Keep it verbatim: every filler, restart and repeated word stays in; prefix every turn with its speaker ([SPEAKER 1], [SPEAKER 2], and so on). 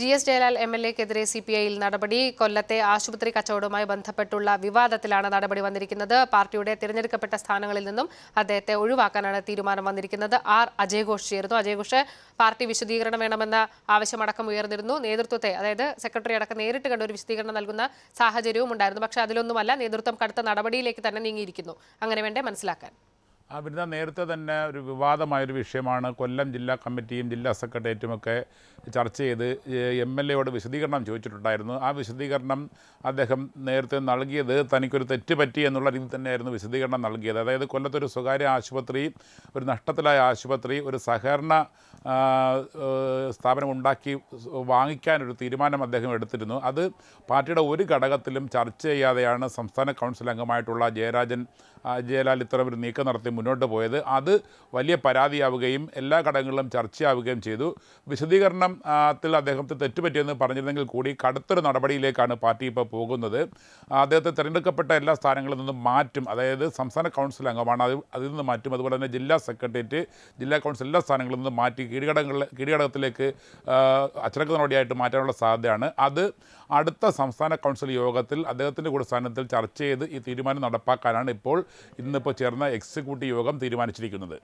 [SPEAKER 1] G S Jayalal M L എക്കെതിരെ C P ഐയിൽ നടപടി. കൊല്ലത്തെ ആശുപത്രി കച്ചവടവുമായി ബന്ധപ്പെട്ടുള്ള വിവാദത്തിലാണ് നടപടി വന്നിരിക്കുന്നത്. പാർട്ടിയുടെ തിരഞ്ഞെടുക്കപ്പെട്ട സ്ഥാനങ്ങളിൽ നിന്നും അദ്ദേഹത്തെ ഒഴിവാക്കാനാണ് തീരുമാനം വന്നിരിക്കുന്നത്. ആർ അജയഘോഷ് ചേർന്നു. അജയഘോഷ്, പാർട്ടി വിശദീകരണം വേണമെന്ന ആവശ്യമടക്കം ഉയർന്നിരുന്നു. നേതൃത്വത്തെ, അതായത് സെക്രട്ടറി അടക്കം നേരിട്ട് കണ്ട ഒരു വിശദീകരണം നൽകുന്ന സാഹചര്യവും ഉണ്ടായിരുന്നു. പക്ഷേ അതിലൊന്നുമല്ല, നേതൃത്വം കടുത്ത നടപടിയിലേക്ക് തന്നെ നീങ്ങിയിരിക്കുന്നു. അങ്ങനെ വേണ്ടേ മനസ്സിലാക്കാൻ?
[SPEAKER 2] ആ ബിരുദ നേരത്തെ തന്നെ ഒരു വിവാദമായൊരു വിഷയമാണ്. കൊല്ലം ജില്ലാ കമ്മിറ്റിയും ജില്ലാ സെക്രട്ടേറിയറ്റുമൊക്കെ ചർച്ച ചെയ്ത് എം എൽ എയോട് വിശദീകരണം ചോദിച്ചിട്ടുണ്ടായിരുന്നു. ആ വിശദീകരണം അദ്ദേഹം നേരത്തെ നൽകിയത് തനിക്കൊരു തെറ്റ് പറ്റി എന്നുള്ള രീതിയിൽ തന്നെയായിരുന്നു വിശദീകരണം നൽകിയത്. അതായത് കൊല്ലത്തൊരു സ്വകാര്യ ആശുപത്രി, ഒരു നഷ്ടത്തിലായ ആശുപത്രി ഒരു സഹകരണ സ്ഥാപനം ഉണ്ടാക്കി വാങ്ങിക്കാനൊരു തീരുമാനം അദ്ദേഹം എടുത്തിരുന്നു. അത് പാർട്ടിയുടെ ഒരു ഘടകത്തിലും ചർച്ച ചെയ്യാതെയാണ് സംസ്ഥാന കൗൺസിൽ അംഗമായിട്ടുള്ള ജയരാജൻ ജയലാൽ ഇത്തരം ഒരു നീക്കം നടത്തി മുന്നോട്ട് പോയത്. അത് വലിയ പരാതിയാവുകയും എല്ലാ ഘടകങ്ങളിലും ചർച്ചയാവുകയും ചെയ്തു. വിശദീകരണത്തിൽ അദ്ദേഹത്തെ തെറ്റുപറ്റിയെന്ന് പറഞ്ഞിരുന്നെങ്കിൽ കൂടി കടുത്തൊരു നടപടിയിലേക്കാണ് പാർട്ടി ഇപ്പോൾ പോകുന്നത്. അദ്ദേഹത്തെ തിരഞ്ഞെടുക്കപ്പെട്ട എല്ലാ സ്ഥാനങ്ങളിൽ നിന്നും മാറ്റും. അതായത് സംസ്ഥാന കൗൺസിൽ അംഗമാണ്, അത് അതിൽ നിന്ന് മാറ്റും. അതുപോലെ തന്നെ ജില്ലാ സെക്രട്ടേറിയറ്റ്, ജില്ലാ കൗൺസിൽ എല്ലാ സ്ഥാനങ്ങളിൽ നിന്നും മാറ്റി കീഴ്ഘടകങ്ങളിൽ കീഴ്ഘടകത്തിലേക്ക് അച്ചടക്ക നടപടിയായിട്ട് മാറ്റാനുള്ള സാധ്യതയാണ്. അത് അടുത്ത സംസ്ഥാന കൗൺസിൽ യോഗത്തിൽ അദ്ദേഹത്തിൻ്റെ കൂടെ സ്ഥാനത്തിൽ ചർച്ച ചെയ്ത് ഈ തീരുമാനം നടപ്പാക്കാനാണ് ഇപ്പോൾ ഇന്നിപ്പോൾ ചേർന്ന എക്സിക്യൂട്ടീവ് യോഗം തീരുമാനിച്ചിരിക്കുന്നത്.